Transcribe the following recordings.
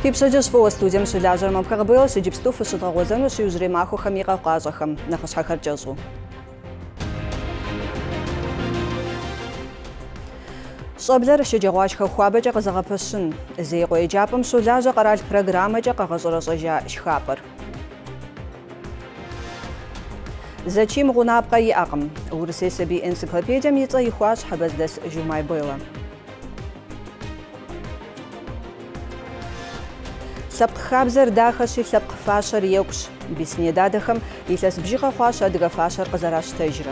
Хипсадж фо студиям шилажер мамхагбел сиджипсту фшитагозану шиужремаху хамига qazахам нахашхахарджазу. Шаблер шиджагвачха хуабаджа казагапашин. Зейго иджапам шулажа qaral программаджа qagazorasajа шхапар. Зачем гунапка иакм? Урсесаби энциклопедия мица ихуаш хабаздас жумай было. Сапхабзер дахаши сапхфашар еукш. Биснедадахам илас бжиха хуаша адгафашар казараш тежра.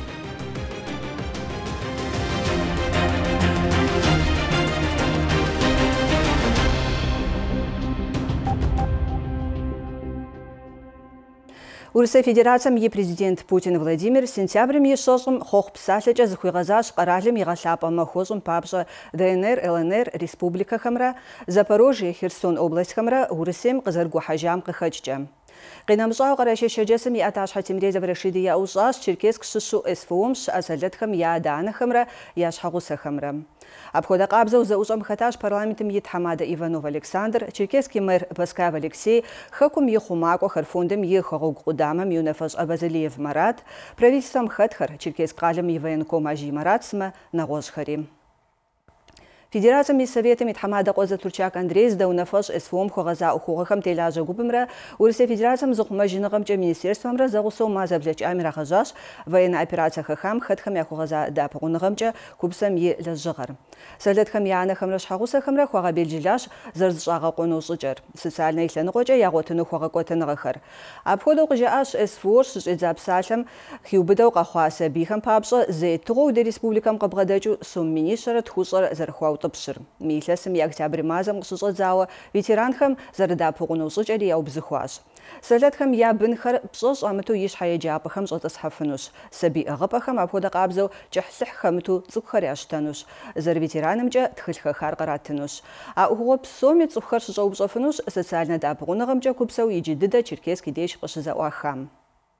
Урысия Федерациям президент Путин Владимир сентябрем ешожым хохпсалача захуйгазаш qaralым игалапа махожым папжа ДНР, ЛНР, Республика Хамра, Запорожье, Херсон область Хамра, Урысием Казаргу Хажам Кахачча. Qinamzao qarashe shajasam ya atash hatimreza vrashidi ya uzash Черкесск шишу эсфомш азалетхам я данахамра я шхагусахамра. Обхода qabza за узам хаташ парламентом Етхамада Иванов Александр, черкесский мэр Баскаев Алексей, хакум ехумако харфондом ехагуг удамам Юнафаш Абазалиев Марат, правительством Хатхар, черкесск qalem Иванком Ажи Маратсма на Гошхари. Федерациями советами Тхамада Коза Турчак Андрей Сдаунафаш эсфом хогаза ухогахам телажа губимра, Урысия Федерациям зухмажинагамча министерствамра загусо мазавляч амира хажаш, военная операция хахам, хатхам я хогаза да пагунагамча, кубсам е лажагар. Салетхам яна хамраш хагуса хамра хога белжилаш, зарзжага конусучар. Социальная исленгоча яготыну хога котанагахар. Обхода укжааш эсфор шизапсалам, хюбидау кахуаса бихам папша, зейтугу де республикам кабгадачу сумминишара тхусар зархуау топшир. Миласам я октябрь мазам ксузадзава, ветеранхам зарда погунусучари я обзыхуаш. Салетхам я бинхар псош амату иш хаяджапахам жотасхафануш. Саби агапахам обхода кабзау чахсахамту цукхаряштануш. Зар ветеранамджа тхыльхахар каратынуш. А уго псоми цукхар шжаубжафануш социально дапагунагамджа кубсау иджидыда черкесский деш кашизауахам.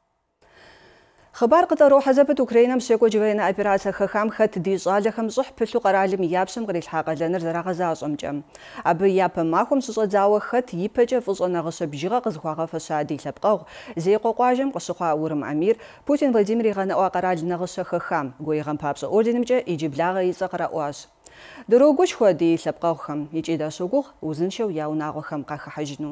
خبر قطر حزبت أوكرانيا مشيكو جوينا أوبراسيا خام خت ديجال خم صح بلو قرالم يابشم غير الحق لنر زرا غزاجم جم أبي ياب ماكم سوزاو خت يبجا فوزنا غش بجيغا قزخوا فشادي لبقاو زي قواجم قشخوا ورم أمير بوتين فلاديمير غنا قرال نغش خام غوي غم بابس أوردينمجا يجيب لاغا يزقرا واش دروغوش خدي لبقاو خم يجي داشوغو وزنشو ياو ناغو خم قخ حجنو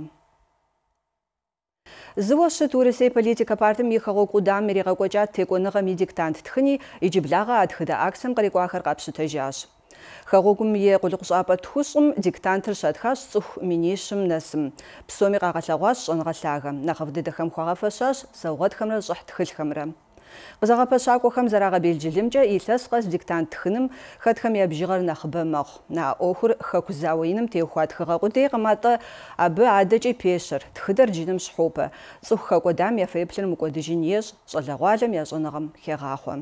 زواشت ورسي политика партиям ихагу кудам меригакоча теконыгами диктант тхни иджиблага атхыда аксам qarikwakhar qapshıtajаш. Хагугум е quluqshapa тхусум диктантыр шатхаш цух минишым насым. Псоми qaqalagwas sh'onğalhagam. Naxavdıdaxam xuağafeşaş sauğatxamra ş'uhtxılxamra. Qızağapashak'oxam zarağa beljilimç'e ilhas qas diktant txınım xatxam yabjığar naxıba mağ. Na oxur xaku zaoyinım teuxuatxığa qudey qamata abı adaç'e peşır. Txıdar cinım ş'xopa. Ts'ux xakodam yafeplır muk'odijin yêj ş'alağualem yaş'onığam xeğaxuam.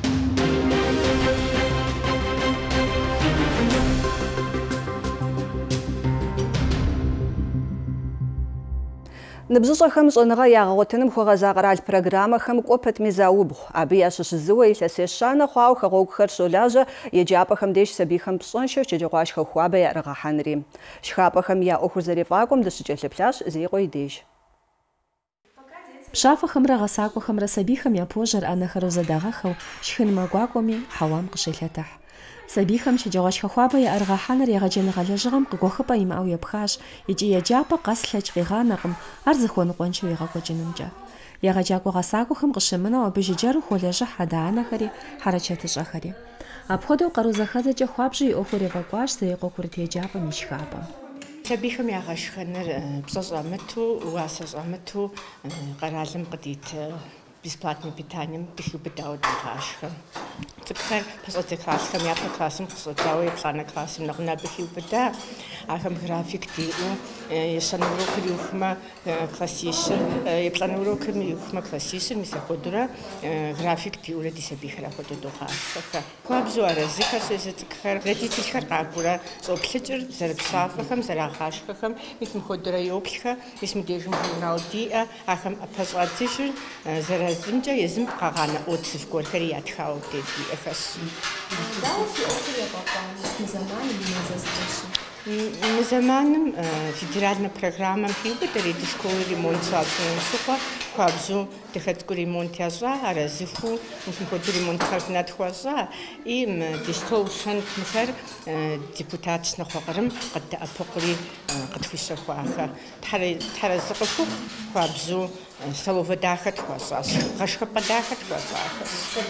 نبزشخم شنغا ياغوتنم خوغازاغرال программахам копат мезауб аби яшшзуа иласешана хау хагогхэр шолажа еджапахам деш сабихам псоншо чэжгвашха хуаба яргаханри шхапахам я охузарефаком дашчэлэплаш зейгой деш Пшафахамра гасакохамра сабихам я пожар анахарозадагахау шхынмагвакоми хавам кшэлэтах Сабихам чэжгвашха хуаба яргаханри ягъэджэныгъэлэжьыгъэм къыгуэхыпӏэ имыӏэу епхащ икӏи еджапӏэ къэс лъэкӏ къигъанакъым ар зыхуэныкъуэншэу игъэкӏуэкӏынымкӏэ. Егъэджакӏуэ гъэсакӏуэхэм къыщымынэу абы жыджэру хуолэжьыхь адэ-анэхэри хьэрэчэтыщӏэхэри. Апхуэдэу къару зэхэзэкӏэ хуабжьу и ӏуэхур ефӏэкӏуащ Зеикъуэ Курыт еджапӏэм и шхапӏэм. Сабийхэм ягъэшхэныр пщӏэ щӏэмыту, уасэ щӏэмыту къэралым къыдит бесплатным питанием дыхубыдауэ дыгъашхэ. Цӏыкӏухэр пэщӏэдзэ классхэм япэ классым къыщӏэдзауэ еплӏанэ классым нэхъ абы хиубыда, ахэм график диӏэу ещанэ урокыр иухмэ классищыр, еплӏанэ урокыр иухмэ классищыр, мис апхуэдэурэ график диӏэурэ ди сабийхэр апхуэдэу догъашхэхэ. Хуабжьу арэзыхэр щежьэ цӏыкӏухэр родителхэр къакӏуэрэ щӏоплъыкӏыр зэрыпщафэхэм, зэрагъашхэхэм, мис мыхуэдэурэ йоплъхэ, мис мыдежым журнал диӏэ, ахэм пэщӏадзыжыр зэразымкӏэ езым къэгъанэ ӏуэцыф гуэрхэри ятхауэ диӏэхэщ. Дауэ фи ӏуэхур ефӏэкъуа, мис мы зэманым и мазэзгъэщи? Мы зэманым федеральная программа хиубытэри дышколы ремонт сакъыщыкъуэ хуабжьу дыхэцкӏу ремонт ящӏа, арэзыху мыщым хуэдэу ремонт хъарзынат хуащӏа, и дистол-шэнтхэр депутат нэхъуэкъырым къыдэӏэпыкъури къытхуищэхуахэ. Тхьэрезы къыхухъу хуабжьу столовэ дахэ тхуащӏащ, гъэшхэпӏэ дахэ тхуащӏахэ.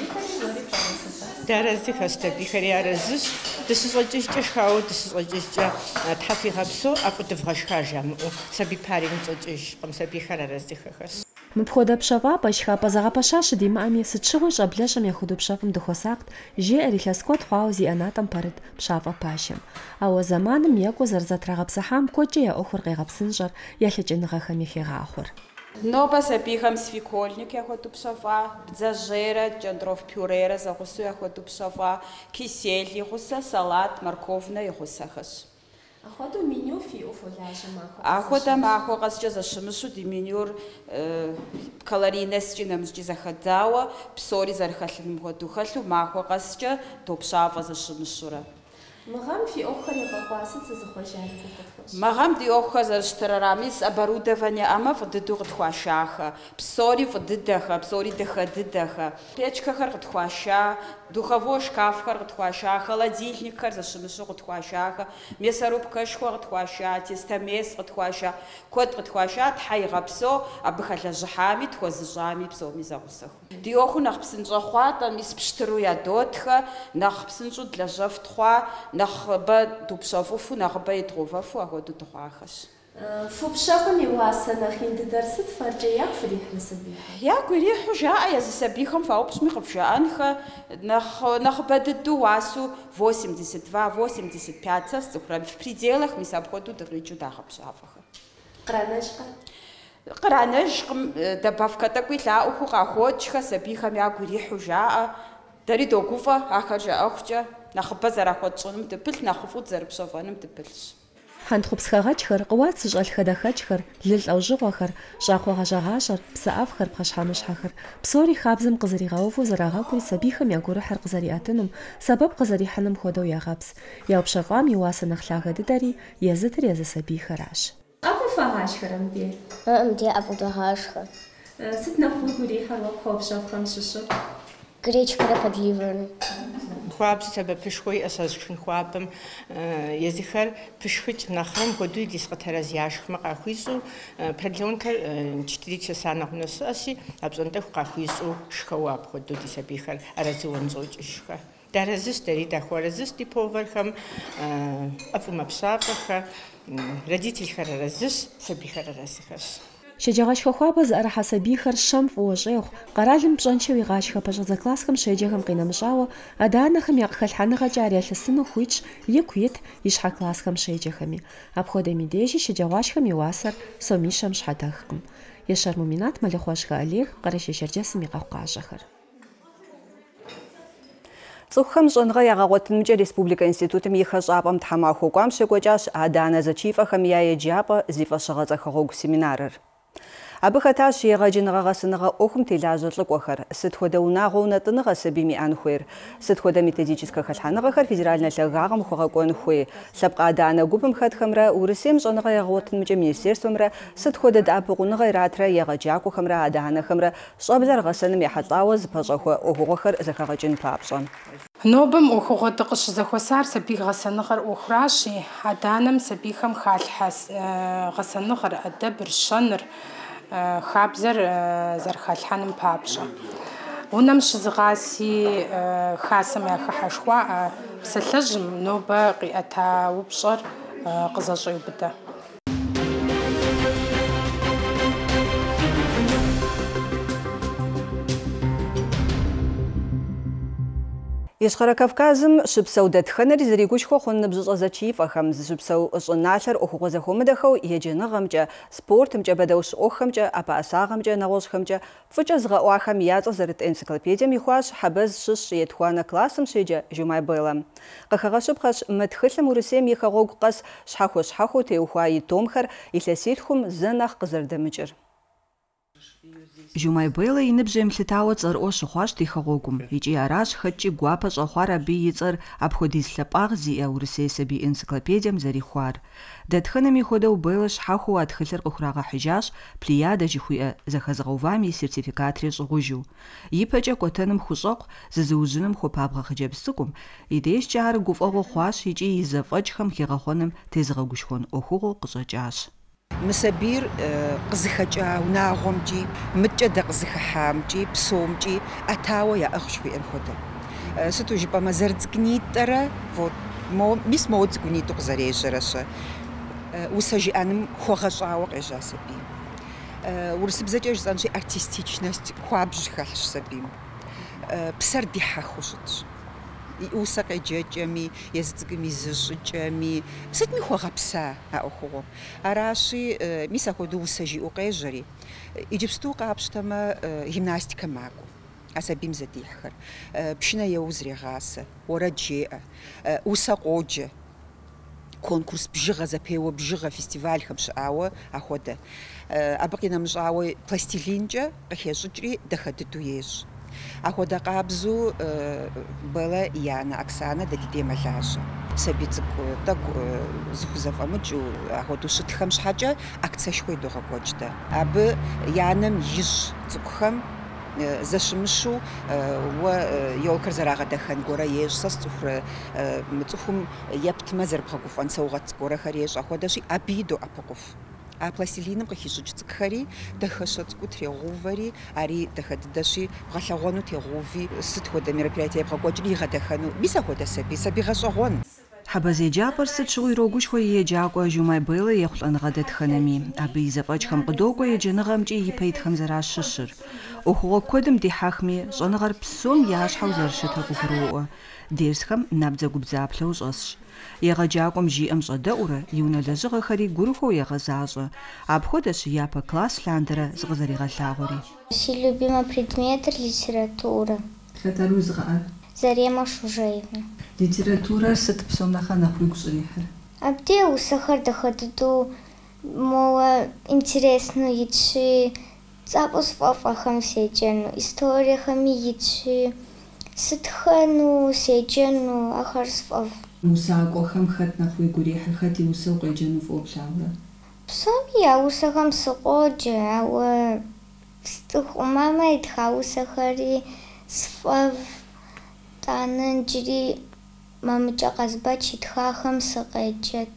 Дэрэзи хэстабийхэри арэзыщ, дыщыщӏэкӏыжкӏэ шхауэ дыщыщӏэкӏыжкӏэ Тхьэ хуигъэпсэу ӏэфӏыдывгъэшха жамыӏэу сабий пари мыцӏэкӏыжкъым, сабийхэр арэзыхэхэщ. Мыпхуэдэ пщэфӏапӏэ шхапӏэ зэгъэпэща щыдимыӏэми, сыт щыгъуи щӏэблэщӏым ехъуду пщэфӏым дыхуэсакът, жеӏэр илъэс куэд хъуауэ зи ӏэнатӏэм пэрыт пщафӏэ пащэм. Ауэ зэманым екӏуу зэрызэтрагъэпсыхьам куэдкӏэ я ӏуэхур къегъэпсынщӏэр, я лъэкӏыныгъэхэми хегъахъуэр. Нобэ сабийхэм свекольник яхуэдэу пщэфӏа, бдзэжьейрэ, кӏэнтӏроф пюрейрэ зэгъусэу яхуэдэу пщэфӏа, кисель и гъусэ, салат, морковнэ и гъусэхэщ. Ахуэдэу меню фиӏэу фолажьэ махуэ. Ахуэдэ махуэ къэскӏэ зэщымыщу ди менюр калорийнэскӏи нэмыщӏкӏи зэхэдзауэ, псори зэрыхэлъым хуэдэу хэлъу махуэ къэскӏэ допщафӏэ зэщымыщурэ. Мыгъэм фи ӏуэхухэр егъэкӏуа, сыт зызыхъуэжар къыхэхуэщ? Мыгъэм ди ӏуэхухэр зэрыщытырэрами, оборудование ӏэмэ фӏы дыдэу къытхуашахэ, псори фӏы дыдэхэ, псори дахэ дыдэхэ, печкэхэр къытхуаща, духовой шкафхэр къытхуаща, холодильникхэр зэщымыщу къытхуащахэ, мясорубкэшхуэ къытхуаща, тестомес къытхуаща, куэд къытхуаща, Тхьэ игъэпсэу абы хэлэжьыхьами, тхуэзыщӏами псоми зэгъусэху. Ди ӏуэхур нэхъ псынщӏэ хъуатӏэ, мис пщтыру ядотхэ, нэхъ псынщӏэу длэжьэф тхъуа, нэхъыбэ дупщэфӏыфу, нэхъыбэ идгъувэфу ахуэдэу дыхъуахэщ. Фу пщэфӏым и уасэ нэхъ ин дыдэр сыт фэркӏэ, ягу фрихьрэ сабийхэм? Ягу ирихьу жаӏэ езы сабийхэм фаупщӏми къыфжаӏэнхэ, нэхъыбэ дыдэу уасу 82-85 цӏыхурэ, в пределах мис апхуэдэу дыкъикӏыу дагъэпщафӏэхэ. Къранэжкъэ? Къранэжкъым, добавкэ тӏэкӏуи лъаӏуэху къахуокӏхэ, сабийхэм ягу ирихьу жаӏэ, дэри догуфӏэ ахэр жаӏэхукӏэ, нэхъыбэ зэрахуэтщӏыным дыпылъ, нэхъыфӏу зэрыпщэфӏэным дыпылъщ. Хьэнтхъупсхэгъэкӏхэр, къыуат зыщӏэлъ хадэхэкӏхэр, лы лӏэужьыгъуэхэр, щӏакхъуэгъэжьэгъащӏэр, псыӏэфхэр, пхъэщхьэмыщхьэхэр, псори хабзэм къызэригъэуву зэрагъэкӏури сабийхэм я гурыхьыр къызэриӏэтынум, сэбэп къызэрихьыным хуэдэу ягъэпс. Яупщэфӏам и уасэ нэхъ лъагэ дыдэри езытыр езы сабийхэращ. Ӏэфӏу фэгъашхэрэ мыбдей? Мыбдей ӏэфӏу дэгъашхэ. Сыт нэхъ уигу ирихьэр уэ кхъуэпщэфӏхэм щыщу? Гречкэрэ подливэрым. Хуабжьу сэбэпышхуэ иӏэщ а шхын хуабэм, езыхэр пышхыкӏ нэхърэ хуэдэу дис къытэрэз яшхмэ къахуищӏу, продленхэр 4 часа нэхъ щыӏэщи, апщӏонтӏэху къахуищӏу шхэуэ апхуэдэу ди сабийхэр арэзыуэ нщӏокӏыжхэ. Дарэзыщ, дэри дахуэрэзыщ ди повархэм, ӏэфӏу мэпщафӏэхэ, родительхэр арэзыщ, сабийхэр арэзыхэщ. Шэджагъэшхэ хуабэ зыӏэрыхьэ сабийхэр щэм фӏыуэ щӏехъу, къэралым пщӏэншэу игъащхэ пэщӏэдзэ классхэм щеджэхэм къинэмыщӏауэ, адэ-анэхэм я къыхэлъхьэныгъэкӏэ ар ялъысыну хуитщ, ику ит и щхьэ классхэм щеджэхэми. Апхуэдэми дежи шэджагъуашхэм и уасэр сомищэм щхьэдэхкъым. Ещэр Муминат, Мэлыхъуэжхэ Олег, Къэрэщей Шэрджэсым и къэхъукъащэхэр. Цӏыхухэм щӏэныгъэ ягъэгъуэтынымкӏэ Республикэ институтым и хэщӏапӏэм тхьэмахуэ кӏуам щекӏуэкӏащ адэ-анэ зэчифӏэхэм я еджапӏэ зи фӏэщыгъэцӏэхэгъуэгу семинарыр. Абы хэтащ егъэджыныгъэ гъэсыныгъэ ӏуэхум телажьэ лӏыкӏуэхэр, сыт хуэдэ унагъуэ унэтӏыныгъэ сабийм иӏэн хуейр, сыт хуэдэ методическэ хэлъхьэныгъэхэр федеральнэ лъагагъым хуэгъэкӏуэн хуей, лъэпкъ адэ-анэ гупым хэтхэмрэ, Урысейм щӏэныгъэ ягъэгъуэтынымкӏэ министерствэмрэ, сыт хуэдэ дэӏэпыкъуныгъэ иратрэ егъэджакӏуэхэмрэ адэ-анэхэмрэ щӏэблэр гъэсэным ехьэлӏауэ зыпэщӏэхуэ ӏуэхугъуэхэр зэхэгъэкӏын папщӏэ. Нобэм ӏуэхугъуэ къыщызэхуэсар сабий гъэсэныгъэр ӏуэхуращи, адэ-анэм сабийхэм халъхьэ гъэсэныгъэр, ӏэдэбыр, щэныр, хабзэр зэрыхэлъхьэным папщӏэ. Унэм щызыгъаси хасэм яхыхьэшхуаӏэ, псалъэжьым нобэ къиӏэта упщӏэр къызэщӏеубыдэ. Ищхъэрэ Кавказым щыпсэу дэтхэнэри зэригушхуэ хъун ныбжьыщӏэ зэчифӏэхэм, щыпсэу щӏыналъэр ӏуэхугъуэ зэхуэмыдэхэу еджэныгъэмкӏэ, спортымкӏэ, бэдэущ ӏуэхухэмкӏэ, ӏэпӏэӏэсагъэмкӏэ, нэгъуэщӏхэмкӏэ фӏыкӏэ зыгъэӏуахэм я цӏэ зэрыт энциклопедием ихуащ Хьэбэз щыщ етхуанэ классым щеджэ Жумай Беллэ. Къыхэгъэщыпхъэщ мы тхылъым Урысейм и хэгъуэгу къэс щхьэхуэ-щхьэхуэу теухуа и томхэр илъэситхум зэ нэхъ къызэрыдэмыкӏыр. Жумай Белла и ныбжьем лъытауэ цӏэрыӏуэ щыхъуащ ди хэгъуэгум, икӏи аращ хэкӏи гуапэ щӏэхъуар абы и цӏэр апхуэдиз лъапӏагъ зиӏэ Урысей сабий энциклопедием зэрихуар. Дэтхэнэми хуэдэу Белла щхьэхуэу а тхылъыр къыхурагъэхьыжащ Плеяда жыхуиӏэ зэхэзыгъэувам и сертификатри щӏыгъужу. Ипэкӏэ кӏуэтэным хущӏэкъу зызыужьыным хуопабгъэ хъыджэбз цӏыкӏум, и дежкӏэ ар гуфӏэгъуэ хъуащ икӏи и зэфӏэкӏхэм хигъэхъуэным тезыгъэгушхуэн ӏуэхугъуэу къыщӏэкӏащ. Мысабир къызыхэкӏа унагъуэмкӏи, мыкӏэ дэ къызыхыхьамкӏи, псомкӏи ӏэтауэ яӏыгъщ хуиӏэн хуэдэу. Сыту жыпӏэмэ зэрыцӏыкӏунитӏэрэ, мис моуэ цӏыкӏунитӏу къызэрежьэрэщэ. Усэ жиӏэным хуэгъэщӏауэ къежьа сабийм. Урысыбзэкӏэ жысӏэнщи артистичность хуабжь хэлъщ сабийм. Псэр дихьэхыу щытщ. И усэ къеджэкӏэми, езы цӏыкӏум и зыщӏыкӏэми, сытми хуэгъэпса а ӏуэхугъуэм. Аращи, мис апхуэдэу усэ жиӏэу къежьэри. Иджыпсту къапщтэмэ, гимнастикэ макӏуэ. А сабийм зэдихьхэр. Пшынэ еуэ зрегъасэ, уэрэд жеӏэ, усэ къоджэ. Конкурс бжыгъэ, зэпеуэ бжыгъэ фестивальхэм щыӏауэ ахуэдэ. Абы къинэмыщӏауэ пластилинкӏэ къыхещӏыкӏри дахэ дыдэу ещӏ. Ахуэдэ къабзу Белла и анэ Оксанэ дэ ди демэлажьэ. Сабий цӏыкӏу тӏэкӏу зыхузэфӏэмыкӏыу ахуэдэу щытхэм щхьэкӏэ акцэшхуэ идогъэкӏуэкӏ дэ. Абы и анэм ищӏ цӏыкӏухэм зэщымыщу уэ елкэр зэрагъэдэхэн гуэрэ ещӏ. Сэ мы цӏыхум ептмэ зэрыбгъэгуфӏэн саугъэт гуэрэхэр ещӏ. Ахуэдэщи абы доӏэпыкъуф. А пластилиным къыхищӏыкӏ цӏыкӏухэри дахэщэ цӏыкӏуу трегъэувэри, ари дахэ дыдэщи бгъэлъэгъуэну тегъэуви, сыт хуэдэ мероприятие бгъэкӏуэкӏри игъэдэхэну. Мис апхуэдэ сабий гъэщӏэгъуэн. Хьэбэзеджапӏэр сыт щыгъуи ирогушхуэ и еджакӏуэ Жумай Белла ехъу лӏэныгъэ дэтхэнэми. Абы и зэфӏэкӏхэм къыдокӏуэ еджэныгъэмкӏи и пейтхэм зэращ щыщыр. Ӏуэхугъуэ куэдым дихьэхми, щӏэныгъэр псом я щхьэу зэрыщытыр къыгуроӏуэ. Дерсхэм набдзэгубдзаплъэу щӏэсщ. Егъэджакӏуэм жиӏэм щӏэдэӏурэ, и унэ лэжьыгъэхэри гурыхуэу егъэзащӏэ. Апхуэдэщ япэ класс лъандэрэ зыкъызэригъэлъагъуэри. Си любимый предмет — литература. Лъэтару зыгъэӏэр? Зарема Шужаевна. Литературэр сыт псом нэхъ нэхъ уигу щӏрихьыр? Абде усэхэр дахэ дыдэу моуэ интересно итщи, цӏапӏэу сфӏэфӏэхэм седжэну, историехэми итщи, сытхэну, седжэну, ахэр сфӏэфӏ. Усакӏуэхэм хэт нэхъ уигу ирихьыр, хэт и усэу къеджэну фӏоплъауэ? Псоми я усэхэм сыкъоджэ, ауэ стӏыхъумэмэ итха усэхэри сфӏэфӏ. Тӏанэ иджыри мамыкӏэ къэзбэч итхахэм сыкъеджэт.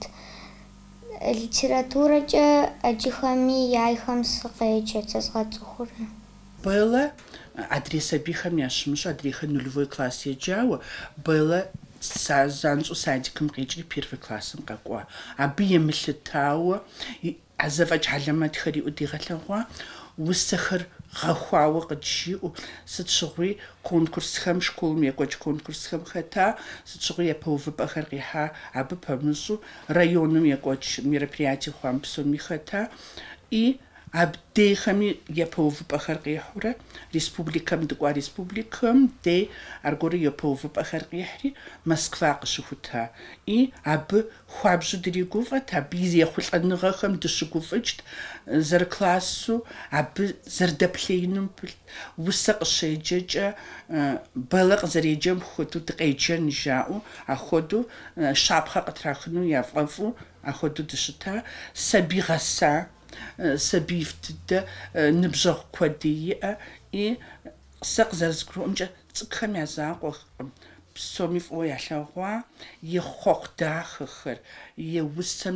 Литературэкӏэ ӏэджыхэми яйхэм сыкъеджэт, зэзгъэцӏыхурэ. Белла адрей сабийхэм ящымыщӏу адрейхэр нулевой класс еджауэ, Белла занщӏэу садикым къикӏри первый классым къэкӏуа. Абы емылъытауэ а зэфӏэкӏ хьэлэмэтхэри ӏудигъэлъэгъуа, усэхэр гъэхуауэ къыджиӏэу, сыт щыгъуи конкурсхэм, школым екӏуэкӏ конкурсхэм хэта, сыт щыгъуи япэувыпӏэхэр къихьа, абы пэмыщӏу районым екӏуэкӏ мероприятие хъуам псоми хэта, и абдейхэми япэувыпӏэхэр къихьурэ, республикэм дыкӏуа республикэм дей аргуэру япэувыпӏэхэр къихьри Москва къыщыхута. И абы хуабжьу дыригуфӏэт, абы и ехъулӏэныгъэхэм дыщыгуфӏыкӏт, зэрыклассу абы зэрыдэплъеину усэ къыщеджэкӏэ Белла къызэреджэм хуэдэу дыкъеджэн жаӏэу, ахуэдэу щапхъэ къытрахыну яфӏэфӏу ахуэдэу дыщыта. Сабий гъэса, сабий дыдэ, ныбжьэгъу куэди иӏэ, и сэ къызэрызгурыӏуэмкӏэ цӏыкӏухэм я закъуэкъым. Псоми фӏыуэ ялъэгъуа и хъуэхъу дахэхэр, и усэм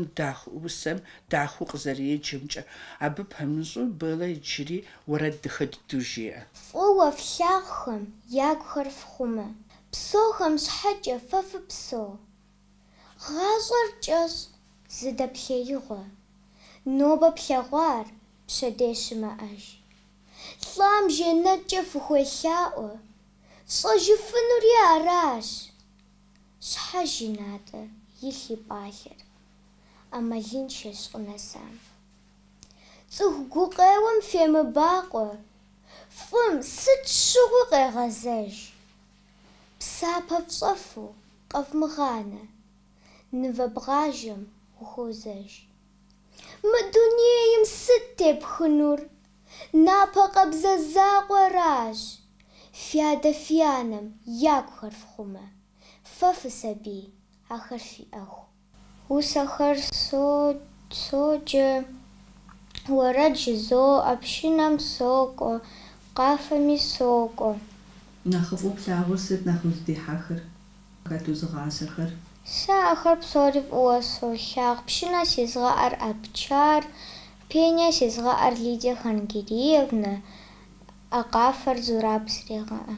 дахэу къызэреджэмкӏэ. Абы пэмыщӏу Белла иджыри уэрэд дахэ дыдэу жеӏэ. Фӏыуэ флъагъхэм ягухэр фхъумэ, псохэм щхьэкӏэ фэ фыпсо. Гъащӏэр кӏэщӏ, зыдэплъеигъуэ. Нобэ плъэгъуар пщэдей щымыӏэж. Лӏам жэнэткӏэ фыхуелъаӏуэ, сщӏэжыфынури аращ. Щхьэ жинатӏэ илъ и пӏалъэр, ӏэмалыншэщ къынэсам. Цӏыху гукъеуэм фемыбакъуэ, фӏым сыт щыгъуи къегъэзэж. Псапэ фщӏэфу къэвмыгъанэ, нывэ бгъажэм ухозэж. Мы дунейм сыт тепхынур, Напэ къэбзэзагъуэращ. Фядэ фянэм ягухэр фхъумэ. Фэ фысабий, ахэр фиӏэху. Усэхэр соджэ, уэрэд жызоӏэ, пшынэм сокӏуэ, къафэми сокӏуэ. Нэхъыфӏу плъагъур сыт нэхъ уздихьэхыр? Хэт узыгъасэхэр? Сэ ахэр псори фӏыуэ солъагъу. Пшынэ сезгъэӏэр Абчар, Пенэ сезгъэӏэр Лидия Хангириевна, къафэр Зураб срегъэӏэ.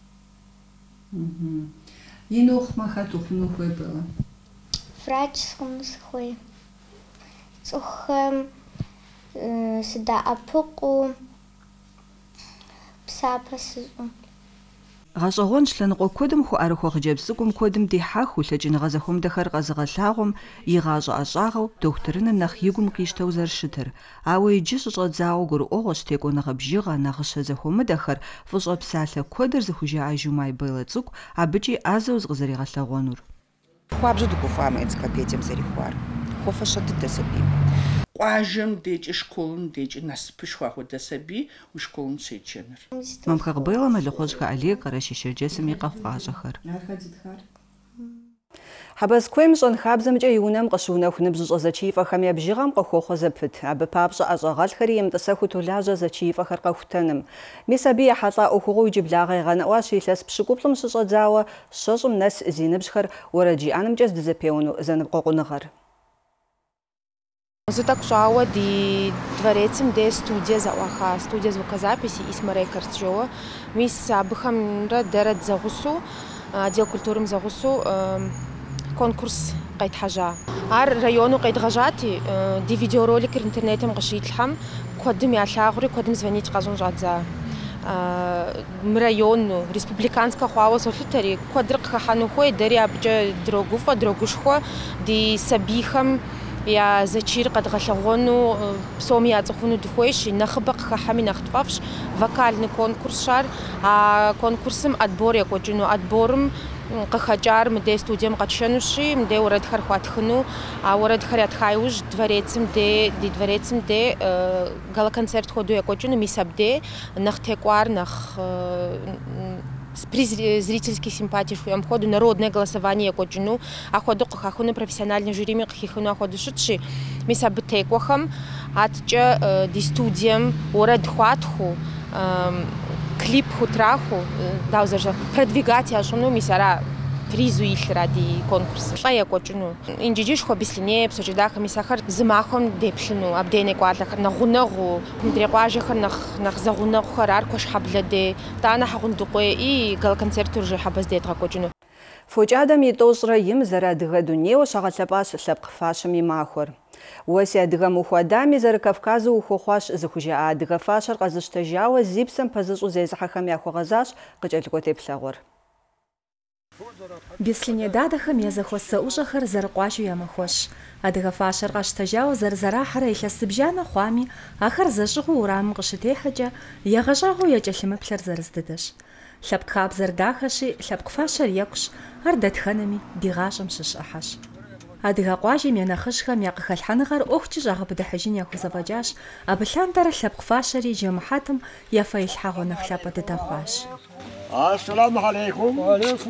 Ин ухъумэ хэт ухъуну хуейбэрэ? Врач схъуну сыхуей. Цӏыхухэм сыдаӏэпыкъуу, псапэ сыщӏу. Гъэщӏэгъуэнщ лъэныкъуэ куэдым хуэӏэрыхуэ хъыджэбз цӏыкӏум куэдым дихьэху лъэкӏыныгъэ зэхуэмыдэхэр къэзыгъэлъагъуэм игъащӏэ ӏэщӏагъэу дохутырыныр нэхъ игум къищтэу зэрыщытыр. Ауэ иджы щыщӏэдзауэ гурыӏуэгъуэщ текӏуэныгъэ бжыгъэ, нэхъыщэ зэхуэмыдэхэр, фӏыщӏэ псалъэ куэдыр зыхужаӏэжу Майбеллэ цӏыкӏу абыкӏи ӏэзэу къызэригъэлъэгъуэнур. Хуабжьу дыгуфӏамэ энциклопедием зэрихуар. Хуэфэщэ дыдэ сабийм. Къуажэм декӏи школым декӏи насыпышхуэ хуэдэ сабий уи школым щеджэныр. Мамхъэгъбеллэ мэлыхъуэжьхэ Олег Къэрэщи Шэрджэсым и къэфӏащӏэхэр. Хьэбэз куейм щӏэн хабзэмкӏэ и унэм къыщыунэху ныбжьыщӏэ зэчиифӏэхэм я бжыгъэм къыхуохъуэ зэпыт. Абы папщӏэ ӏэщӏагъэлӏхэри имытӏысэхуу толажьэ зэчиифӏэхэр къэхутэным. Мис абы ехьэлӏа ӏуэхугъуэу иджыблагъэ игъэнэӏуащ илъэс пщыкӏуплӏым щыщӏэдзауэ щэщӏым нэс зи ныбжьхэр уэрэд жиӏэнымкӏэ здызэпеуну зэныбкъуэкъуныгъэр. Зытӏэкӏу ди дворецым де студие зэӏуаха, студие звукозаписи Исма Рекордс жоуэ. Мис абыхэмрэ дэрэ зэгъусу, отдел культурым зэгъусу конкурс къетхьэжьа. Ар району къедгъэжьати, ди видеороликыр интернетым къыщитлъхьэм куэдым ялъагъури куэдым звонить къэщӏын щӏадза. Мы району республиканскэ хъуауэ солъытэри, куэдыр къыхэхьэну хуей, дэри абыкӏэ дрогуфӏэ, дрогушхуэ ди сабийхэм я зэчийр къэдгъэлъэгъуэну, псоми яцӏыхуну дыхуейщ, и нэхъыбэ къыхэхьэми нэхъ тфӏэфӏщ. Вокальный конкурс шар, а конкурсым отбор екӏуэкӏыну, отборым къыхэкӏар мыдей студием къэтшэнущи, мыдей уэрэдхэр хуатхыну, а уэрэдхэр ятха иужь ди дворецым де гала-концерт хуэдэу екӏуэкӏыну, мис абдей нэхъ текӏуар, нэхъ при зрительских симпатий хуям ходу, народное голосование екӏуэкӏыну, ахуэду къыхэхъуну, профессиональный жюрими къыхихыну ахуэду щытщи, мис абы текӏуэхэм аткӏэ ди студием уэрэд хуатху, клип хутраху, продвигать ящӏыну, мис ара призу илъыра ди конкурс. Лӏэ екӏуэкӏыну. Инджыджышхуэ Бислинеев, псокӏэ дахэ, мис ахэр зы махуэм деплъыну, абдей некӏуалъэхэр, нэхъ гъунэгъуу, мыдрей къуажэхэр нэхъ зэгъунэгъухэр, ар куэшхьэблэ дей, тӏанэ хьэгъундыкъуей и гала-концерту ржей хьэбэз дей дгъэкӏуэкӏыну. Фокӏадэм итӏощӏрэ им зэрыадыгэ дунейуэ щагъэлъэпӏащ лъэпкъ фащэм и махуэр. Уэ си адыгэм ухуэдами, Зэрыкавказу ухуэхъуащ зыхужаӏа адыгэ фащэр къэзыщтэжауэ зи псэм пэзыщӏу зезыхьэхэм яхуэгъэзащ къыкӏэлъыкӏуэ теплъэгъуэр. Бислине дадэхэм я зэхуэсэӏущӏэхэр зэрыкъуажэу ямыхуэщ. Адыгэ фащэр къащтэжауэ зэрызэрахьэрэ илъэс зыбжанэ хъуами, ахэр зэщӏыгъуу урамым къыщытехьэкӏэ, егъэщӏагъуэу якӏэлъымыплъэр зэрыздыдэщ. Лъэпкъ хабзэр дахэщи, лъэпкъ фащэр екӏущ, ар дэтхэнэми ди гъащӏэм щыщ-ӏыхьэщ. Адыгэ къуажэм я нэхъыжьхэм я къыхэлъхьэныгъэр ӏуэхукӏэ щӏагъэбыдыхьыжын яхузэфӏэкӏащ, абы лъандэрэ лъэпкъ фащэри жэмыхьэтым я фэилъхьэгъуэ нэхъ лъапӏэ дыдэ хъуащ. Ассаламу алейкум. Алейкум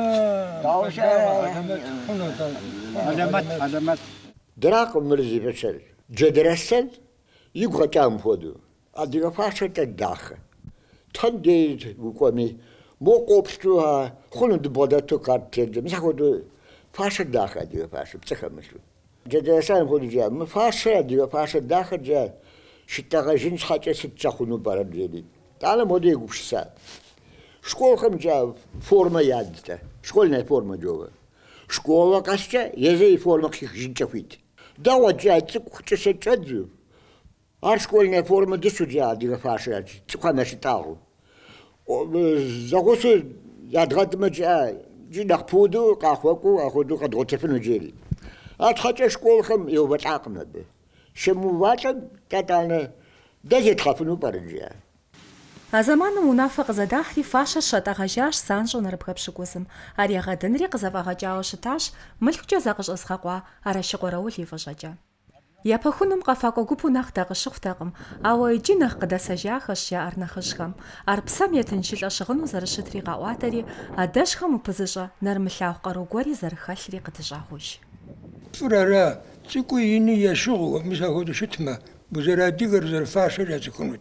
салам. Дракъым мырзи бэчэл. Джэдрэсэл игу къэкӏам хуэдэу. Адыгэ фащэр дахэ. Тэн дейт укӏуэми, мо къоплъту хъуну дыбгъэдэту карт мис ахуэдэу фащэр дахэ адыгэ фащэр, пцӏыхэм мылъу. Джэдрэсэн хуэдэу мы фащэр адыгэ фащэр дахэ щытэгъэжын щхьэкӏэ сыт щӏэхъуну пӏэрэ джэди. Тӏанэ модэу егупшыса. Школхэм форма ядтэ. Школьная форма джоуэ. Школа къэскӏэ езы и форма къыхихыжынкӏэ хуит. Дауэ цӏыкӏу кӏэсэкӏэдзу. Ар школьная форма дыщу адыгэ фащэр цӏыкӏухэм ящытӏагъэу. Зэгъусэу ядгъэдэмэ джи нэхъ пудэу къахуэкӏуэу ахуэдэу къэдгъуэтыфыну джери. Арщхьэкӏэ школхэм еувэлӏакъым абы. Щымыувалӏэм тӏанэ дэ зетхъэфыну пӏэрэ джа. А зэманым унафэ къызэдахри фащэр щӏэтӏэгъэжащ занщӏэу нэрыпхэпщыкӏузым. Ар егъэдынри къызэфӏэгъэкӏауэ щытащ, мылъкукӏэ зэкъыщӏэзгъэкъуа Аращыкъуэ Раул и фӏыщӏэкӏэ. Япэхунум къэфакӏуэ гупу нэхъ дакъыщыхъутэкъым, ауэ иджы нэхъ къыдэсэжахэщ жаӏэр нэхъыжьхэм. Ар псэм етыншылӏэ щыгъыну зэрыщытри къаӏуатэри, адэжхэм упызыщӏэ нэрымылъагъу къару гуэри зэрыхэлъри къыдыщӏагъуж. Фырара цӏыкӏуи ини ящыгъу мис ахуэдэу щытмэ, узэрыадыгэр зэрыфащэр яцӏыхунут.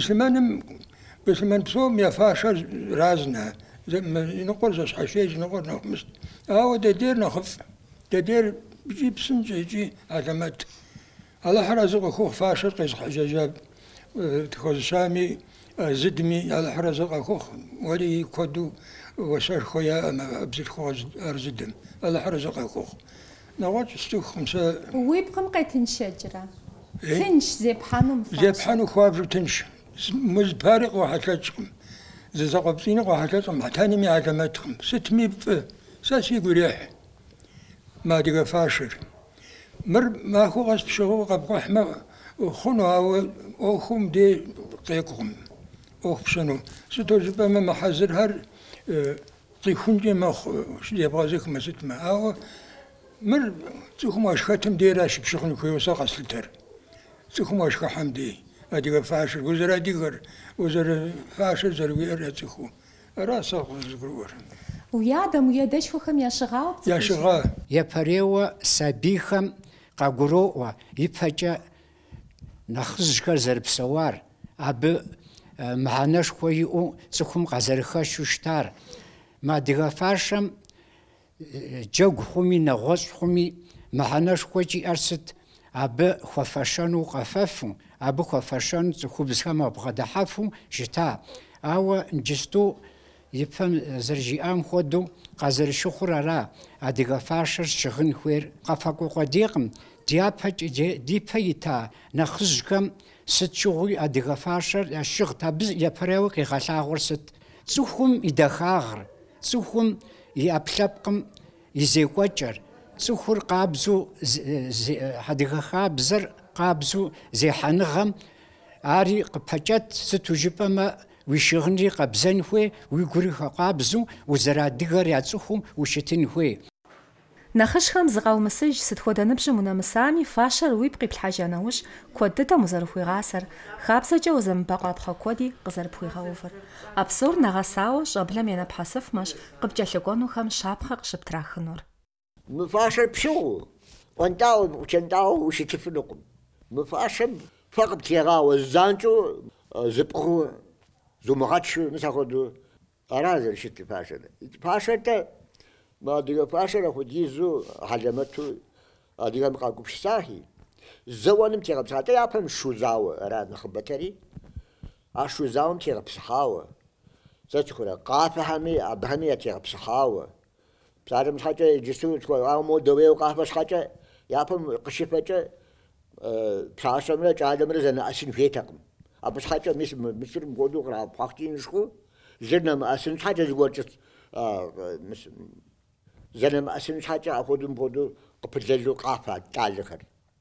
Быслъмэн псом я фащэр разна. Ныкъуэр зэщхьэщей, ныкъуэр нэхъ мыст. Ауэ дэдейр нэхъыфӏ. Дэдейр икӏи псынщӏэ, икӏи алэмэт. Алыхьыр зы къыхух фащэр къезгъэжьэжьа тхуэзыщами, зыдми алыхьыр зы къыхух. Уэри куэду уэсэшхуэ яӏэмэ бзылъхугъэ зыдым. Алыхьыр зы къыхух. Нэгъуэщӏ стыхум сэ. Уи бгъым къетыншэкӏрэ? Тынш зепхьэну фащэ. Зепхьэну хуабжьу тынш. Мыз пари къуахьэлъэкӏкъым. Зызэкъуэпцӏини къуахьэлъэкӏкъым. Хьэтанми алэмэткъым. Сытми фӏы. Сэ сигу ирехь. Мадыгэ фащэр. Мыр махуэ къэс пщыгъыу къэбгъухьмэ хъуну, ауэ ӏуэхум де къекъукъым. Ӏуэху пщӏыну. Сыту жыпӏэмэ мы хьэзырхэр къихункӏэ мэхъу ебгъэзыхмэ сытмэ. Ауэ мыр цӏыхум уашхэтым дейращ щыпщыгъын хуейуэ сэ къэслъытэр. Цӏыхум уашхыхьэм дей. Адыгэ фащэр, узэрыадыгэр, узэрыфащэр зэрыуиӏэр яцӏыхуу. Ара сэ къызгурыӏуэр. Уи адэм уи адэшхуэхэм ящыгъауэ? Ящыгъа. Епэреуэ сабийхэм къагуроӏуэ ипэкӏэ нэхъыжьхэр зэрыпсэуар, абы мыхьэнэшхуэ иӏэу цӏыхум къазэрыхэщу щытар. Мы адыгэ фащэм джэгу хъуми, нэгъуэщӏ хъуми, мыхьэнэшхуэ кӏиӏэр сыт? Абы хуэфэшэну къэфэфу, абы хуэфэшэну цӏыхубзхэм абгъэдыхьэфу щыта. Ауэ иджысту ипэм зэрыжиӏам хуэдэу къазэрыщыхъур ара. Адыгэ фащэр щыгъын хуейр къэфакӏуэ къудейкъым. Ди пэ ита нэхъыжьхэм сыт щыгъуи адыгэ фащэр ящыгът. Абы епэреуэ къигъэлъагъуэр сыт? Цӏыхум и дахагъыр, цӏыхум и ӏэпкълъэпкъым и зекӏуэкӏэр, цӏыхур къабзу адыгэ хабзэр къабзу зехьэныгъэм ари къыпэкӏэт. Сыту жыпӏэмэ уи шыгъынри къэбзэн хуей, уи гури къабзу узэрыадыгэр яцӏыхум ущытын хуей. Нэхъыжьхэм зыкъаумысыж, сыт хуэдэ ныбжьым унэмысами, фащэр уигу къиплъхьэжа нэужь куэд дыдэм узэрыхуигъасэр, хабзэкӏэ узэмыпӏэ къуапхъэ куэди къызэрыпхуигъэувыр. А псор нэгъэсауэ щӏэблэм я нэпхъэсыфмэщ къыпкӏэлъыкӏуэнухэм щапхъэ къыщыптрахынур. Мы фащэр пщыгъуу, ӏуэнтӏауэ, учэнтӏауэ ущытыфынукъым. Мы фащэм фэ къыптегъауэ занщӏэу зыпӏыгъыу зумыгъэтшу мис ахуэдэу ара зэрыщытыр фащэр. Фащэр-тӏэ мы адыгэ фащэр апхуэдизу хьэлэмэту адыгэм къагупсысахи. Зэуэным тегъэпсыхьа. Япэм шузауэ ара нэхъыбэтэри. А шузауэм тегъэпсыхьауэ. Сэ цӏыхурэ къафэхьэми абыхэми ятегъэпсыхьауэ. Псалъэм щхьэкӏэ иджысту мо дэуейуэ къафэ щхьэкӏэ япэм къыщыфэкӏэ пщащэмрэ кӏалэмрэ зэнэӏэсын хуейтэкъым. Абы щхьэкӏэ мисыр мыгуэду кърапхъуахътиныщхъу, лыр нэмыӏэсын щхьэкӏэ зыгуэркӏэ зэнэмыӏэсын щхьэкӏэ апхуэдэу мыгуэду къыпылэлу къафэ кӏалэхэр.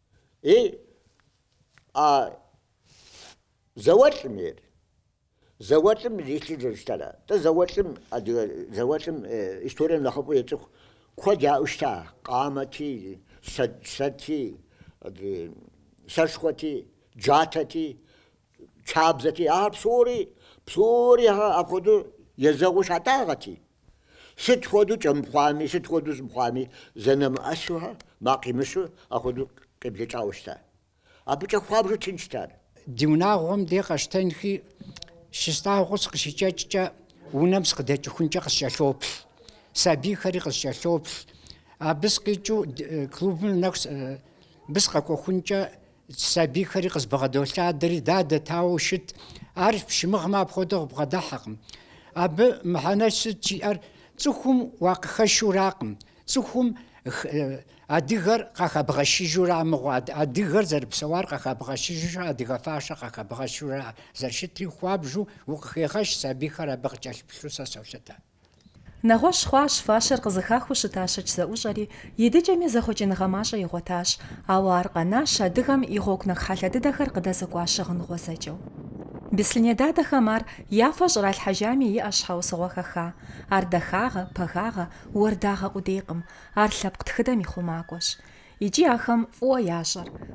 Зауэлӏым зауэлӏым илъыр зэрыщтара. ТӀэ зауэлӏым историем нэхъыфӏу ецӏыху куэд яӏэу щыта. Къамэти, сэти, сэшхуэти, джатэти, чабзэти, ахэр псори апхуэдэу езэгъуу щатӏагъэти. Сыт хуэдэу кӏэмыхъуами, сыт хуэдэу зымыхъуами, зэнэмыӏэсу макъ имыщу апхуэдэу къеблэкӏауэ щыта. Абыкӏэ хуабжьу тын щытар. Ди унагъуэм де къэщтэнхи щыстагъуэу сыкъыщикӏэкӏкӏэ унэм сыкъыдэкӏыхункӏэ къыскӏэлъоплъ. Сабийхэри къыскӏэлъоплъ. Абы сыкъикӏыу клубым нэху быскъэкӏуэхункӏэ сабийхэри къызбгъэдолъадэри дадэтауэ щыт. Ар пщымыгъмэ апхуэдэу къыбгъэдыхьэкъым. Абы мыхьэнэ щыт жиӏэр цӏыхум уакъыхэщуракъым. Цӏыхум адыгэр къахэбгъэщыжурэ мыгъуэ. Адыгэр зэрыпсэуар къахэбгъэщыжурэ, адыгэ фащэ къахэбгъэщурэ зэрыщытри хуабжьу укъыхегъэщ сабийхэр абы къыкӏэлъыплъу сэ солъытэ. Нэгъуэщ хъуащ фащэр къызыхахыу щыта щэкӏ зэӏущӏэри, и дыджэми зэхъукӏэныгъэ мащӏэ игъуэтащ, ауэ ар къэнащ адыгэм и гъуэгу нэхъ хьэлъэ дыдэхэр къыдэзыкӏуа щыгъыныгъуэ зэкӏэу. Бислъыней дадэхэм ар яфэ щӏралъхьэжами иӏэщ щхьэусыгъуэ хэха. Ар дахагъэ, пэгагъэ, уэрдагъэ къудейкъым. Ар лъэпкъ тхыдэм и хъумакӏуэщ. Иджы ахэм фӏыуэ ящӏэр.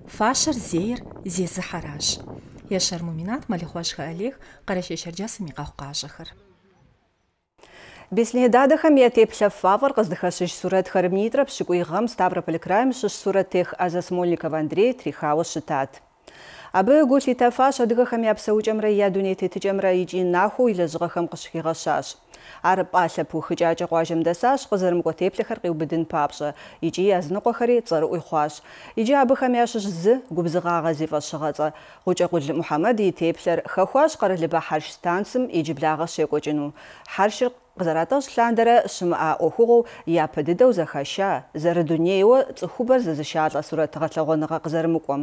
фашэр зейр зезыхьэращ. Ешэр Муминат, Малихуашхэ Олег, Къэрэщей Шэрджэсым и къэхъукъащэхэр. Беслиедадэхэм я теплъэ фавэр къыздыхэщыж сурэтхэр минитӏрэ пщыкӏуй гъэм Ставрополь краем щыщ сурэттех Аза Смольников Андрей трихауэ щытат. Абы гу лъитэфащ адыгэхэм я псэукӏэмрэ я дуней тетыкӏэмрэ икӏи нахуэу и лэжьыгъэхэм къыщхигъэщащ. Ар пӏалъэ пыухыкӏакӏэ къуажэм дэсащ, къызэрымыкӏуэ теплъэхэр къиубыдын папщӏэ, икӏи языныкъуэхэри цӏэрыӏуи хъуащ. Иджы абыхэм ящыщ зы губзыгъагъэ зифӏэщыгъэцӏэ. Гъукӏэ Мухьэмэд и теплъэр хэхуащ Къэралыбэ хьэрш станцым иджыблагъэ щекӏуэкӏыну. Хьэршыр къызэратӏэщ лъандэрэ щымыӏа ӏуэхугъуэу япэ дыдэу зэхаща, зэрыдунейуэ цӏыхубэр зызыщалӏэ сурэт гъэлъэгъуэныгъэ къызэрымыкӏуэм.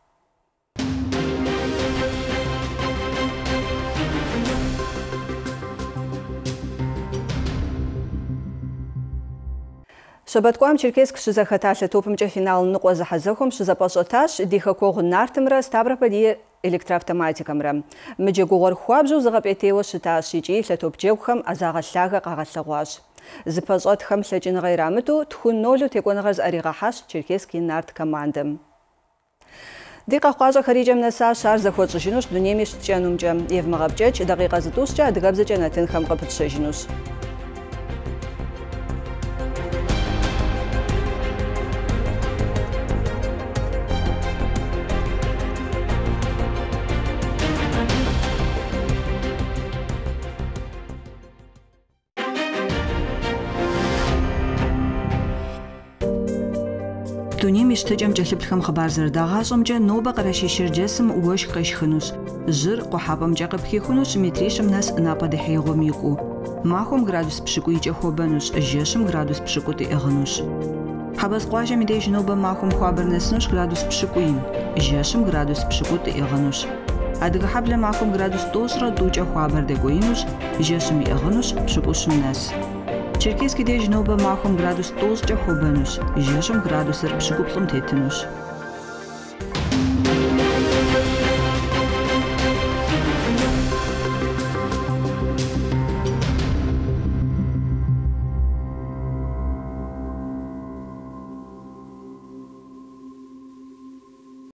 Шабаткъуам Черкесск щызэхэта лъэтопымкӏэ финал ныкъуэ зэхьэзэхуэм щызэпӏэщӏэтащ Дихакогъ Нартымрэ Ставрополь электроавтоматикэмрэ. Мы джэгугъуэр хуабжьэу зыгъэпӏейтейуэ щытащ икӏи лъэтоп джэгухэм ӏэзагъэ лъагэ къагъэлъэгъуащ. Зыпэщӏэтхэм лъэкӏыныгъэ ирамыту тху-0 текӏуэныгъэр зыӏэригъэхьащ Черкесск и Нарт командэм. Ди къэхъуащӏэхэр икӏэм нэсащ ар зэхуэщӏыжынущ дунейм и щыткӏэнумкӏэ. Евмыгъэпкӏэкӏ дакъикъэ зытӏущӏкӏэ адыгэбзэкӏэ нэтынхэм къыпытщэжынущ. Дунейм и щытыкӏэм кӏэлъыплъхэм хъыбар зэрыдагъащӏэмкӏэ нобэ Къэрэщей Шэрджэсым уэшх къещхынущ. Жьыр къухьэпӏэмкӏэ къыпхихунущ, метрищым нэс напӏэ дыхьеигъуэм икӏуу. Махуэм градус пщыкӏуйкӏэ хуэбэнущ, жэщым градус пщыкӏуу тӏиӏыгъынущ. Хьэбэс къуажэм и деж нобэ махуэм хуабэр нэсынущ градус пщыкӏуийм, жэщым градус пщыкӏуу тӏиӏыгъынущ. Адыгэ хьэблэ махуэм градус тӏощӏрэ тӏукӏэ хуабэр дэкӏуеинущ, жэщым иӏыгъынущ, пщыкӏущым нэс. Черкесск и деж нобэ махуэм градус тӏощӏкӏэ хуэбэнущ, жэщым градусыр пщыкӏуплӏым тетынущ.